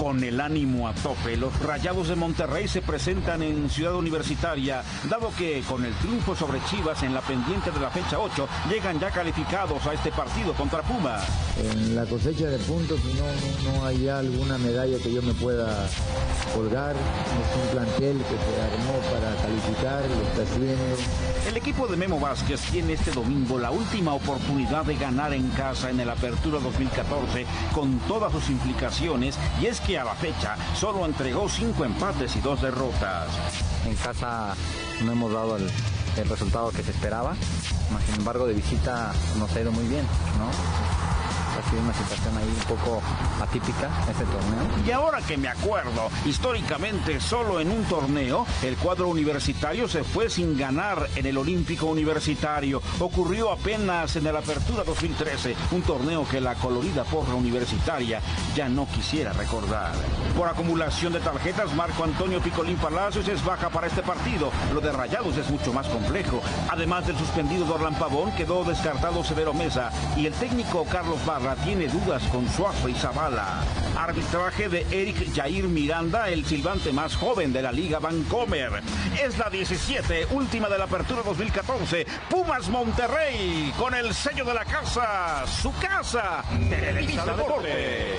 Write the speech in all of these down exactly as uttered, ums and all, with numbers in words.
Con el ánimo a tope, los Rayados de Monterrey se presentan en Ciudad Universitaria, dado que con el triunfo sobre Chivas en la pendiente de la fecha ocho, llegan ya calificados a este partido contra Pumas. En la cosecha de puntos no, no, no hay ya alguna medalla que yo me pueda colgar. Es un plantel que se armó para calificar, lo está haciendo. El equipo de Memo Vázquez tiene este domingo la última oportunidad de ganar en casa en el Apertura dos mil catorce, con todas sus implicaciones, y es que a la fecha solo entregó cinco empates y dos derrotas. En casa no hemos dado el, el resultado que se esperaba, sin embargo de visita nos ha ido muy bien, ¿no? Ha sido una situación ahí un poco atípica este torneo. Y ahora que me acuerdo, históricamente solo en un torneo, el cuadro universitario se fue sin ganar en el Olímpico Universitario. Ocurrió apenas en el Apertura dos mil trece, un torneo que la colorida porra universitaria ya no quisiera recordar. Por acumulación de tarjetas, Marco Antonio Picolín Palacios es baja para este partido. Lo de Rayados es mucho más complejo. Además del suspendido Dorlan Pavón, quedó descartado Severo Mesa, y el técnico Carlos Barra tiene dudas con Suazo y Zavala. Arbitraje de Eric Jair Miranda, el silbante más joven de la Liga Vancomer. Es la diecisiete, última de la Apertura dos mil catorce. Pumas Monterrey, con el sello de la casa, su casa, Televisa Deportes.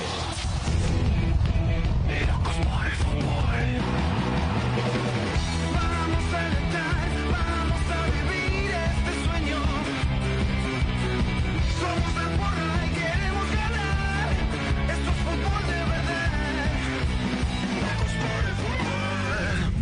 Locos por el fútbol. Vamos a alentar, vamos a vivir este sueño. Somos de porra y queremos ganar. Esto es fútbol de verdad. Locos por el fútbol.